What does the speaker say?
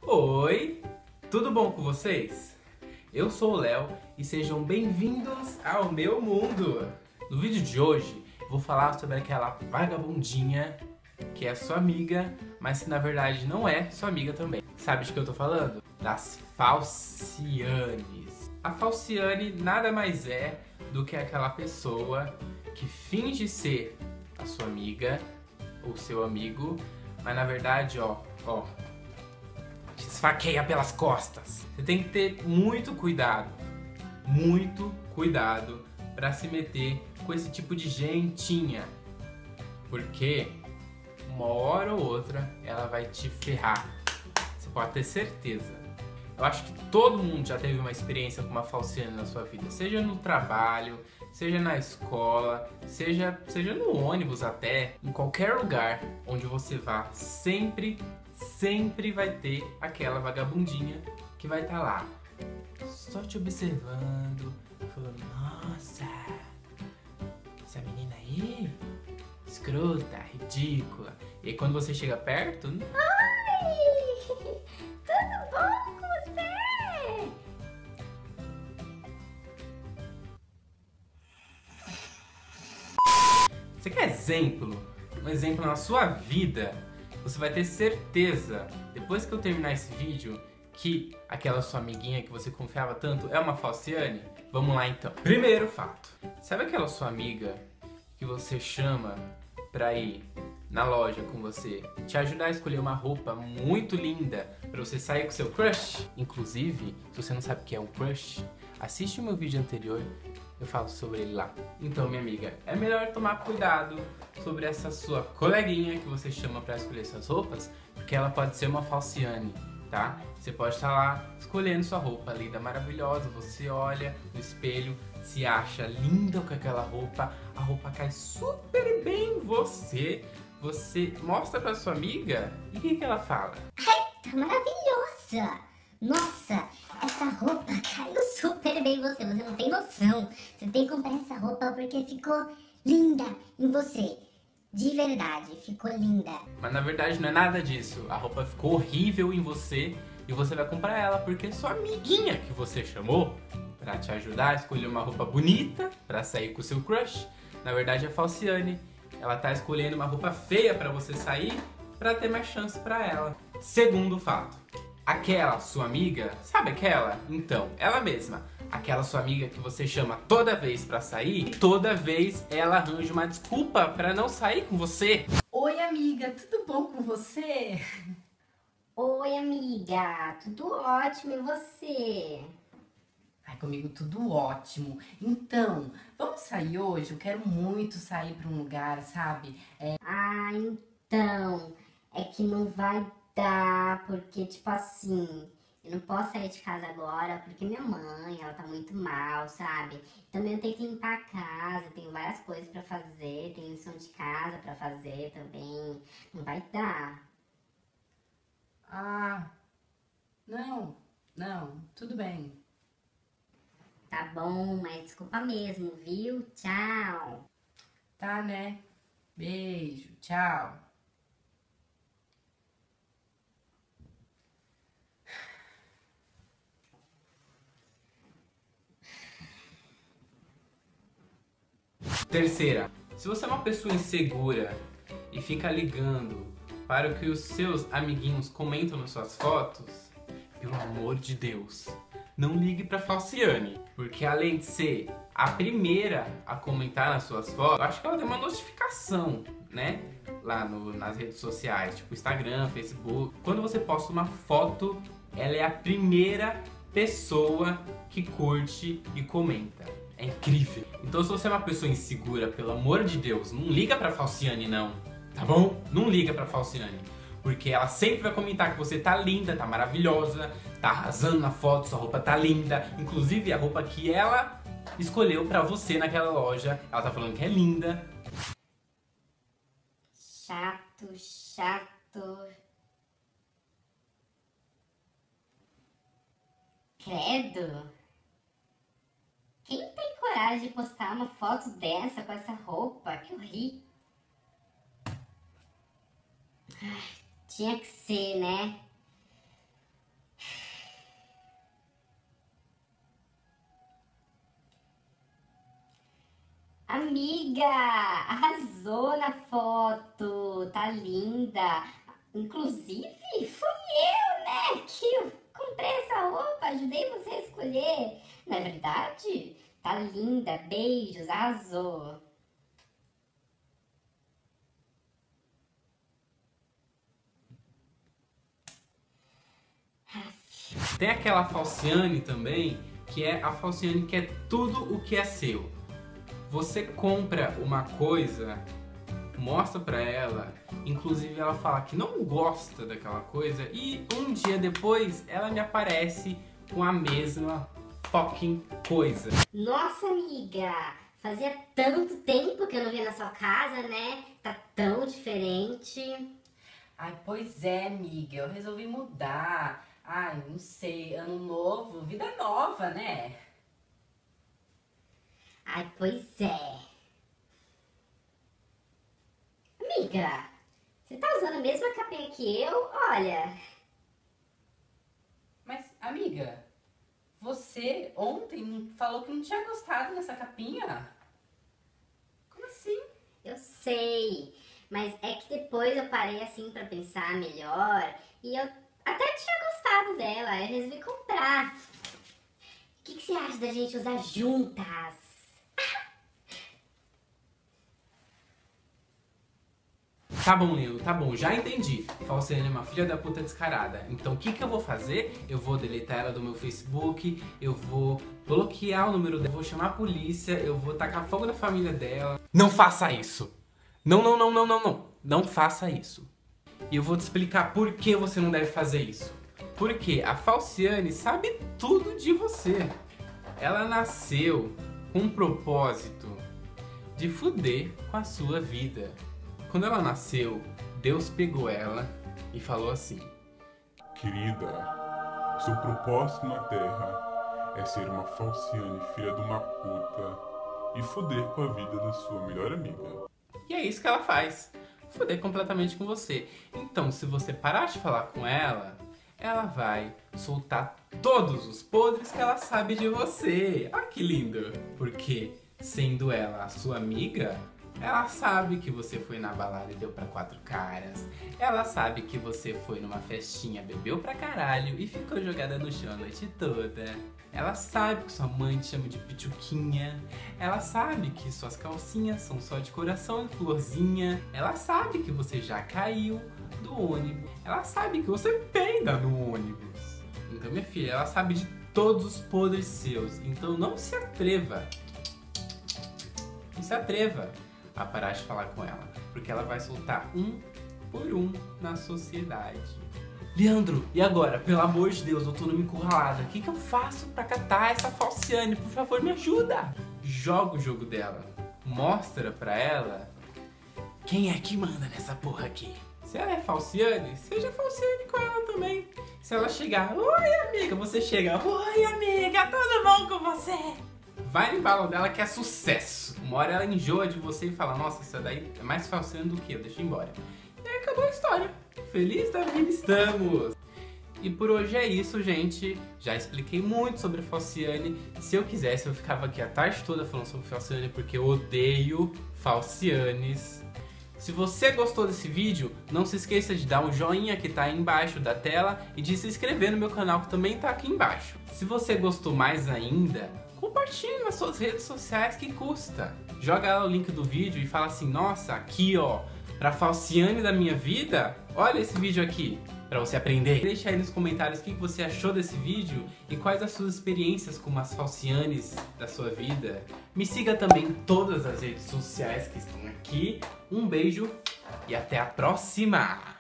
Oi, tudo bom com vocês? Eu sou o Léo e sejam bem-vindos ao meu mundo. No vídeo de hoje eu vou falar sobre aquela vagabundinha que é sua amiga, mas que na verdade não é sua amiga também. Sabe de que eu tô falando? Das falcianes. A falciane nada mais é do que aquela pessoa que finge ser a sua amiga ou seu amigo, mas na verdade, te esfaqueia pelas costas. Você tem que ter muito cuidado pra se meter com esse tipo de gentinha, porque uma hora ou outra ela vai te ferrar. Você pode ter certeza. Eu acho que todo mundo já teve uma experiência com uma falciane na sua vida, seja no trabalho, seja na escola, seja no ônibus até, em qualquer lugar onde você vá, sempre vai ter aquela vagabundinha que vai estar lá, só te observando, falando, nossa, essa menina aí, escrota, ridícula. E aí quando você chega perto, Oi! Tudo bom com você? você quer exemplo? Um exemplo na sua vida? Você vai ter certeza, depois que eu terminar esse vídeo, que aquela sua amiguinha que você confiava tanto é uma falciane? Vamos lá então. Primeiro fato. Sabe aquela sua amiga que você chama pra ir na loja com você, te ajudar a escolher uma roupa muito linda pra você sair com seu crush? Inclusive, se você não sabe o que é um crush, assiste o meu vídeo anterior, eu falo sobre ele lá. Então, minha amiga, é melhor tomar cuidado sobre essa sua coleguinha que você chama pra escolher suas roupas, porque ela pode ser uma falciane, tá? Você pode estar lá escolhendo sua roupa linda, maravilhosa, você olha no espelho, se acha linda com aquela roupa, a roupa cai super bem em você, você mostra pra sua amiga e o que ela fala? Ai, tá maravilhosa! Nossa, essa roupa caiu super bem em você, você não tem noção. Você tem que comprar essa roupa porque ficou linda em você. De verdade, ficou linda. Mas na verdade não é nada disso, a roupa ficou horrível em você e você vai comprar ela porque sua amiguinha que você chamou pra te ajudar a escolher uma roupa bonita pra sair com o seu crush, na verdade é a falciane. Ela tá escolhendo uma roupa feia pra você sair pra ter mais chance pra ela. Segundo fato, aquela sua amiga, sabe aquela? Então, ela mesma. Aquela sua amiga que você chama toda vez pra sair, e toda vez ela arranja uma desculpa pra não sair com você. Oi, amiga, tudo bom com você? Oi, amiga, tudo ótimo e você? Ai, comigo tudo ótimo. Então, vamos sair hoje? Eu quero muito sair pra um lugar, sabe? Ah, então, é que não vai dar, porque tipo assim, eu não posso sair de casa agora, porque minha mãe, ela tá muito mal, sabe? Também eu tenho que limpar a casa, tenho várias coisas pra fazer, tenho lição de casa pra fazer também, não vai dar. Ah, não, tudo bem. Tá bom, mas desculpa mesmo, viu? Tchau. Tá, né? Beijo, tchau. Terceira, se você é uma pessoa insegura e fica ligando para o que os seus amiguinhos comentam nas suas fotos, pelo amor de Deus, não ligue pra falciane, porque além de ser a primeira a comentar nas suas fotos, eu acho que ela tem uma notificação, né? Lá nas redes sociais, tipo Instagram, Facebook. Quando você posta uma foto, ela é a primeira pessoa que curte e comenta. É incrível. Então se você é uma pessoa insegura, pelo amor de Deus, não liga pra falciane não, tá bom? Não liga pra falciane. Porque ela sempre vai comentar que você tá linda, tá maravilhosa, tá arrasando na foto, sua roupa tá linda. Inclusive a roupa que ela escolheu pra você naquela loja, ela tá falando que é linda. Chato. Credo. Quem tem coragem de postar uma foto dessa com essa roupa? Que horrível. Ai, tinha que ser, né? Amiga, arrasou na foto, tá linda. Inclusive, fui eu, né, que comprei essa roupa, ajudei você a escolher. Não é verdade? Tá linda, beijos, arrasou. Tem aquela Falciane também, que é a Falciane que é tudo o que é seu. Você compra uma coisa, mostra pra ela, inclusive ela fala que não gosta daquela coisa e um dia depois ela me aparece com a mesma fucking coisa. Nossa, amiga, fazia tanto tempo que eu não via na sua casa, né? Tá tão diferente. Ai, pois é, amiga, eu resolvi mudar. Ai, não sei, ano novo, vida nova, né? Ai, pois é. Amiga, você tá usando a mesma capinha que eu? Olha. Mas, amiga, você ontem falou que não tinha gostado dessa capinha? Como assim? Eu sei, mas é que depois eu parei assim pra pensar melhor e eu até tinha gostado dela, eu resolvi comprar. O que você acha da gente usar juntas? Tá bom, Lilo, tá bom, já entendi. Falciane é uma filha da puta descarada. Então o que eu vou fazer? Eu vou deletar ela do meu Facebook, eu vou bloquear o número dela, eu vou chamar a polícia, eu vou tacar fogo na família dela. Não faça isso! Não, não, não, não, não, não. Não faça isso. E eu vou te explicar por que você não deve fazer isso. Porque a Falciane sabe tudo de você. Ela nasceu com um propósito de fuder com a sua vida. Quando ela nasceu, Deus pegou ela e falou assim: querida, seu propósito na Terra é ser uma Falciane, filha de uma puta, e foder com a vida da sua melhor amiga. E é isso que ela faz, foder completamente com você. Então, se você parar de falar com ela, ela vai soltar todos os podres que ela sabe de você. Olha que lindo! Porque, sendo ela a sua amiga, ela sabe que você foi na balada e deu pra 4 caras. Ela sabe que você foi numa festinha, bebeu pra caralho e ficou jogada no chão a noite toda. Ela sabe que sua mãe te chama de pituquinha. Ela sabe que suas calcinhas são só de coração e florzinha. Ela sabe que você já caiu do ônibus. Ela sabe que você peida no ônibus. Então, minha filha, ela sabe de todos os podres seus. Então não se atreva. Não se atreva a parar de falar com ela, porque ela vai soltar um por um na sociedade. Leandro, e agora? Pelo amor de Deus, eu tô numa encurralada. O que eu faço pra catar essa Falciane? Por favor, me ajuda! Joga o jogo dela. Mostra pra ela quem é que manda nessa porra aqui. Se ela é Falciane, seja Falciane com ela também. Se ela chegar, oi amiga, você chega, oi amiga, tudo bom com você? Vai no embalo dela que é sucesso. Uma hora ela enjoa de você e fala, nossa, isso daí é mais Falciane do que eu, deixa eu ir embora. E aí acabou a história. Feliz da vida estamos! E por hoje é isso, gente. Já expliquei muito sobre a Falciane. Se eu quisesse, eu ficava aqui a tarde toda falando sobre Falciane, porque eu odeio Falcianes. Se você gostou desse vídeo, não se esqueça de dar um joinha que tá aí embaixo da tela e de se inscrever no meu canal que também tá aqui embaixo. Se você gostou mais ainda, compartilhe nas suas redes sociais, que custa. Joga lá o link do vídeo e fala assim, nossa, aqui ó, pra Falciane da minha vida, olha esse vídeo aqui, pra você aprender. Deixa aí nos comentários o que você achou desse vídeo e quais as suas experiências com as Falcianes da sua vida. Me siga também em todas as redes sociais que estão aqui. Um beijo e até a próxima!